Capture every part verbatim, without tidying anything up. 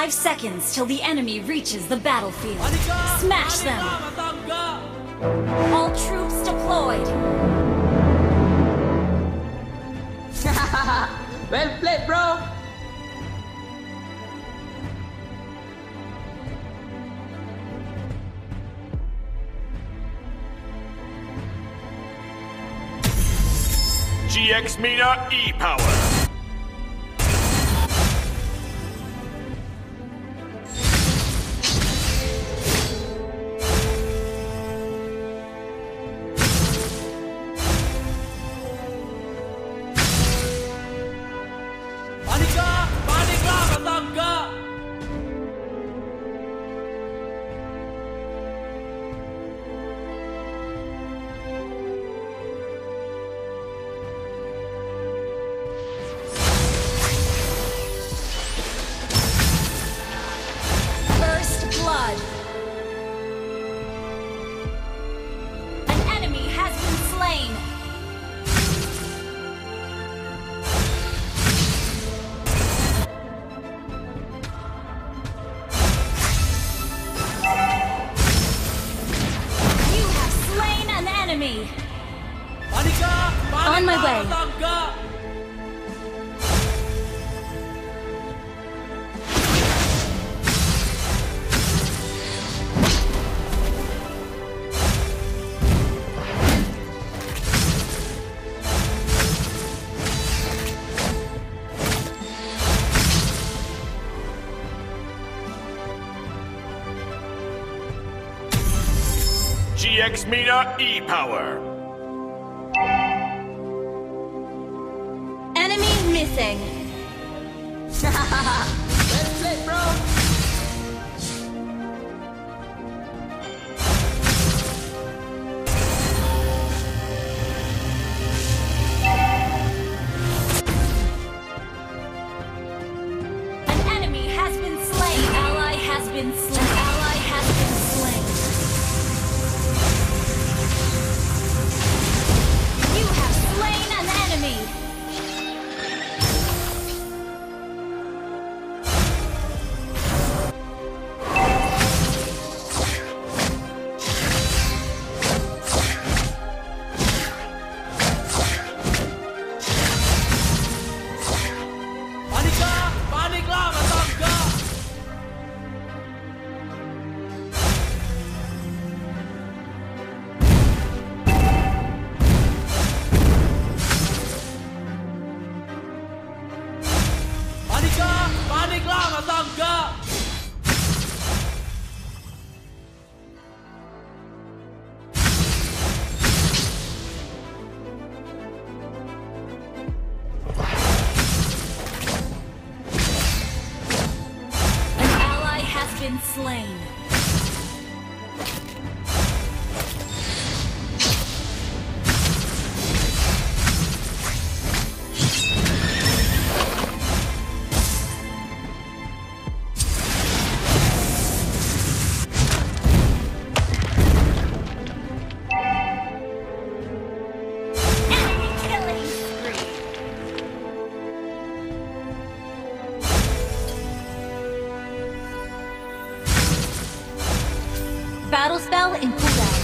Five seconds till the enemy reaches the battlefield. Smash them! All troops deployed! Well played, bro! G X Mina E-Power. On my way. G X Mina E-Power. Enemy missing. Well played, bro! An enemy has been slain. Ally has been slain. Ally has been slain. You have slain an enemy. Been slain. Battle spell in cooldown.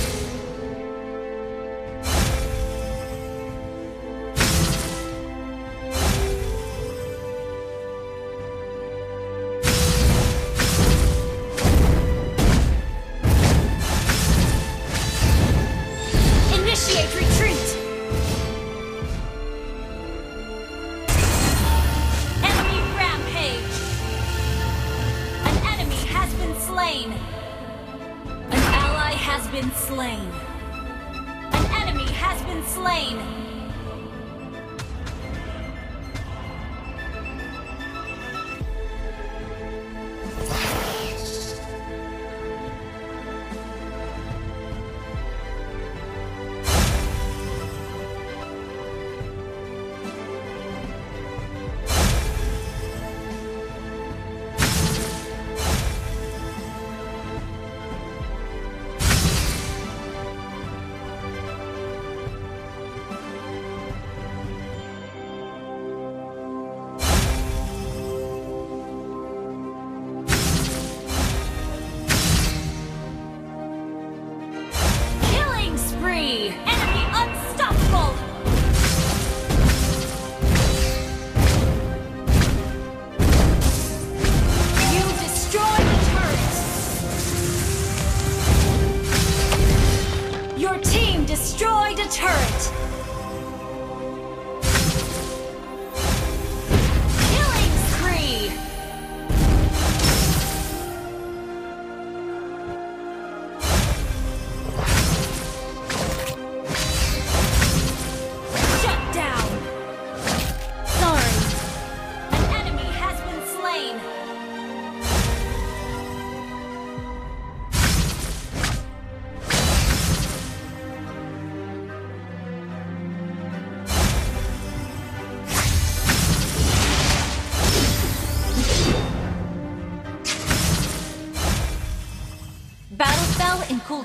Initiate retreat. Enemy rampage. An enemy has been slain. Has been slain. An enemy has been slain.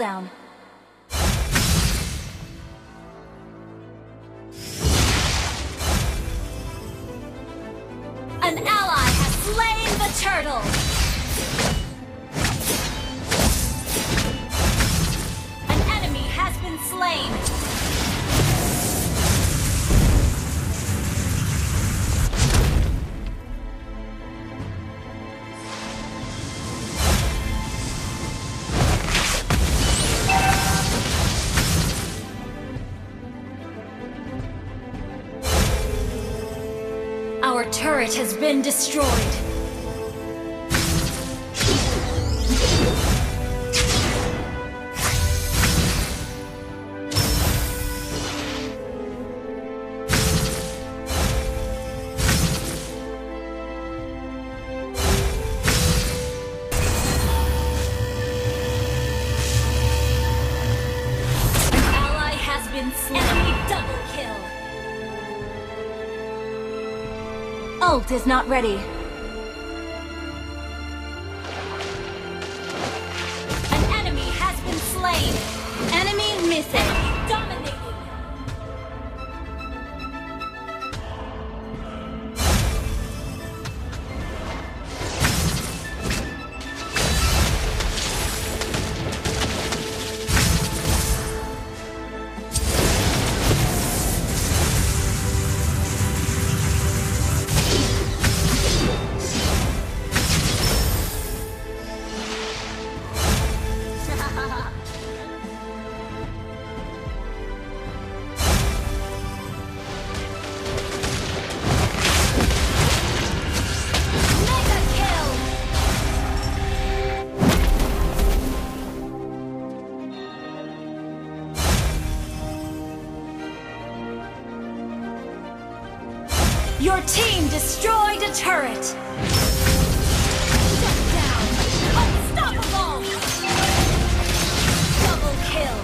cooldown. An ally has slain the turtle! An enemy has been slain! Our turret has been destroyed. An ally has been slain. Enemy double kill. Ult is not ready. An enemy has been slain. Enemy missing. Enemy dominating. Your team destroyed a turret! Shut down! Unstoppable! Double kill!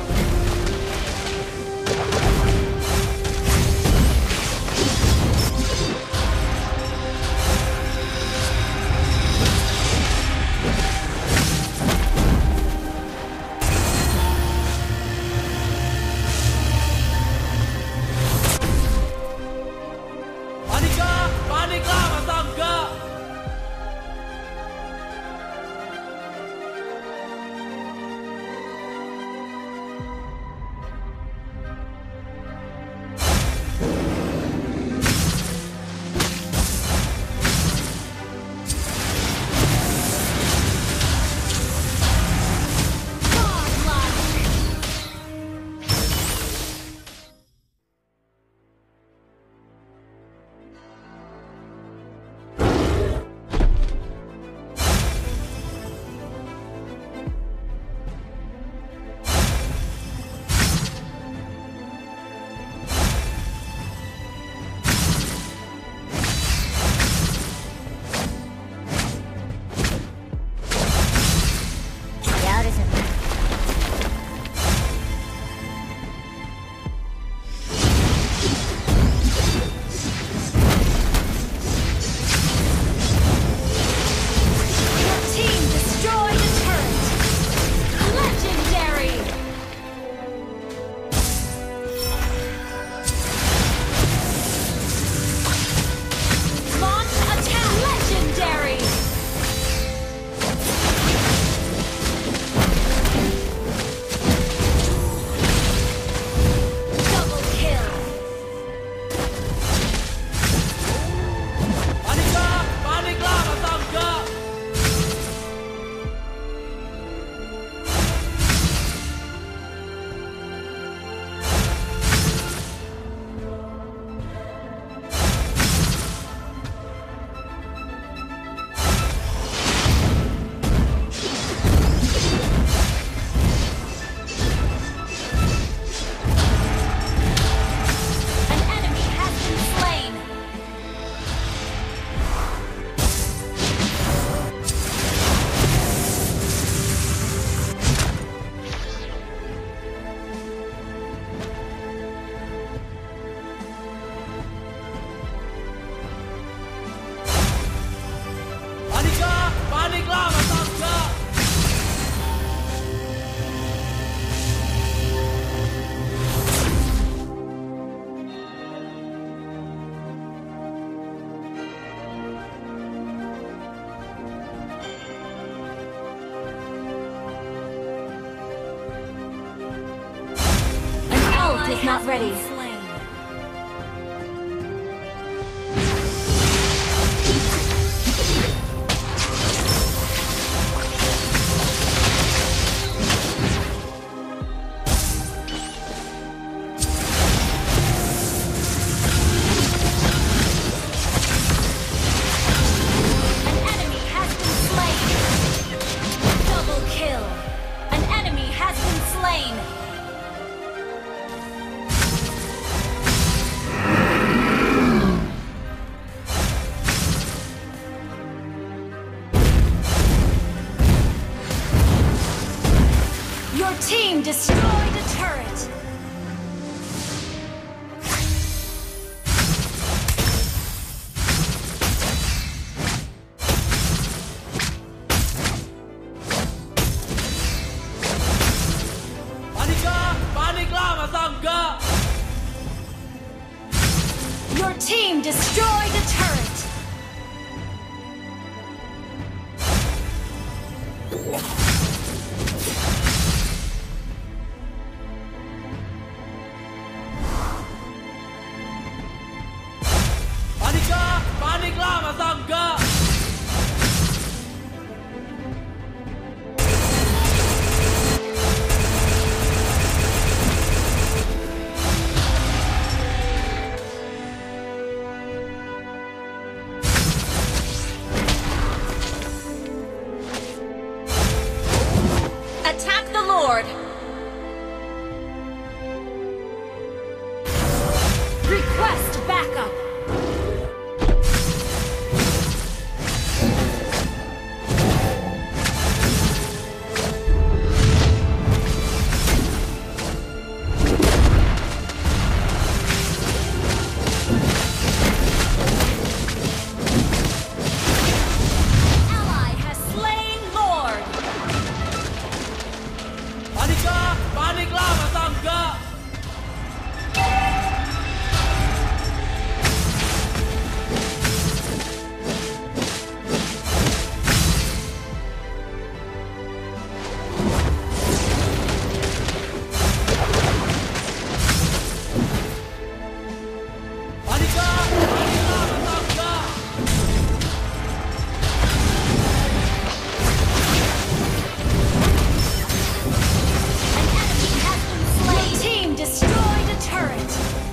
not ready. Your team destroyed a turret! Panika! Paniklah Masangga! Your team destroyed a turret! Panika! Paniklah Masangga! Attack the Lord! Request backup! Ally has slain Lord! Panika! Paniklah Masangga! Panika! Paniklah Masangga! Your team destroyed a turret!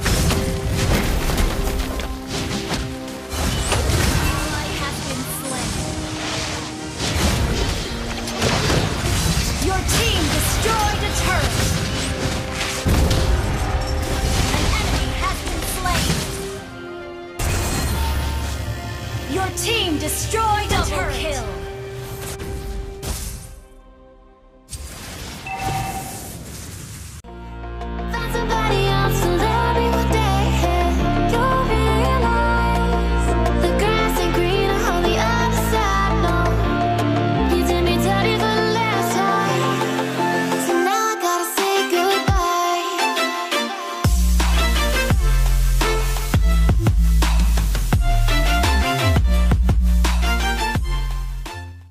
Ally has been slain. Your team destroyed a turret! An enemy has been slain. Your team destroyed a turret! Double kill!